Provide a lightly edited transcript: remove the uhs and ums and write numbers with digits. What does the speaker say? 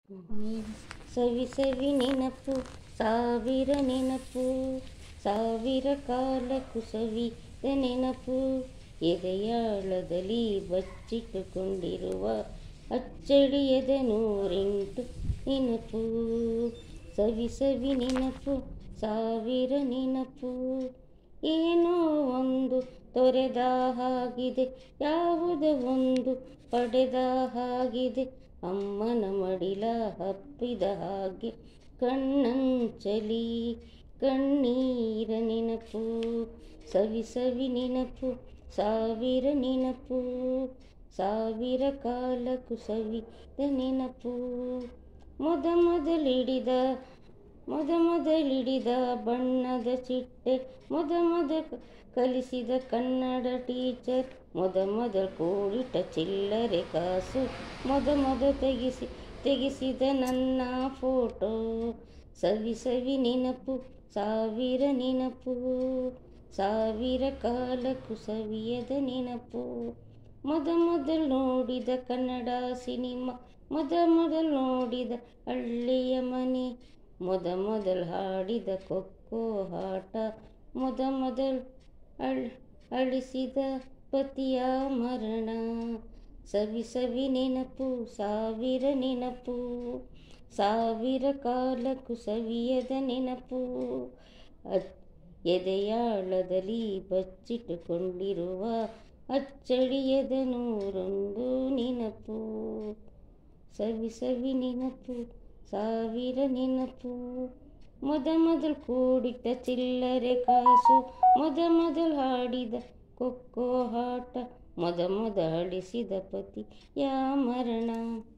ಸವಿ ಸವಿ ನೆನಪು ಸಾವಿರ ನೆನಪು ಸಾವಿರ ಕಾಲಕ್ಕೂ ಸವಿದ ನೆನಪು ಎದೆಯಾಳದಲ್ಲಿ ಬಚ್ಚಿಟ್ಟುಕೊಂಡಿರುವ ಅಚ್ಚಳಿಯದ ನೂರೆಂಟು ನೆನಪು ಸವಿ ಸವಿ ನೆನಪು ಸಾವಿರ ನೆನಪು ಏನೋ ಒಂದು ತೊರೆದ ಹಾಗಿದೆ ಯಾವುದೋ ಒಂದು ಪಡೆದ ಹಾಗಿದೆ ಅಮ್ಮನ ಮಡಿಲ ಹಪ್ಪಿದ ಹಾಗೆ ಕಣ್ಣಂಚಲಿ ಕಣ್ಣೀರ ನೆನಪು ಸವಿ ಸವಿ ನೆನಪು ಸಾವಿರ ನೆನಪು ಸಾವಿರ ಕಾಲಕ್ಕೂ ಸವಿದ ನೆನಪು ಮೊದಲಿಡಿದ ಬಣ್ಣದ ಚಿಟ್ಟೆ ಮೊದ ಕಲಿಸಿದ ಕನ್ನಡ ಟೀಚರ್ ಮೊದ ಕೂಡಿಟ್ಟ ಚಿಲ್ಲರೆ ಕಾಸು ಮೊದ ತೆಗೆಸಿದ ನನ್ನ ಫೋಟೋ ಸವಿ ಸವಿ ನೆನಪು ಸಾವಿರ ನೆನಪು ಸಾವಿರ ಕಾಲಕ್ಕೂ ಸವಿಯದ ನೆನಪು ಮೊದಲು ನೋಡಿದ ಕನ್ನಡ ಸಿನಿಮಾ ಮೊದಲು ನೋಡಿದ ಹಳ್ಳಿಯ ಮನೆ ಮೊದಲು ಹಾಡಿದ ಕೊಕ್ಕೋ ಆಟ ಮೊದಲು ಅಳಿಸಿದ ಪತಿಯ ಮರಣ ಸವಿ ಸವಿ ನೆನಪು ಸಾವಿರ ನೆನಪು ಸಾವಿರ ಕಾಲಕ್ಕೂ ಸವಿಯದ ನೆನಪು ಎದೆಯಾಳದಲ್ಲಿ ಬಚ್ಚಿಟ್ಟುಕೊಂಡಿರುವ ಅಚ್ಚಳಿಯದ ನೂರೊಂದು ನೆನಪು ಸವಿ ಸವಿ ನೆನಪು ಸಾವಿರ ನೆನಪು ಮೊದಲು ಕೂಡಿಟ್ಟ ಚಿಲ್ಲರೆ ಕಾಸು ಮೊದಲು ಹಾಡಿದ ಕೊಕ್ಕೋ ಆಟ ಮೊದ ಅಳಿಸಿದ ಪತಿಯ ಮರಣ.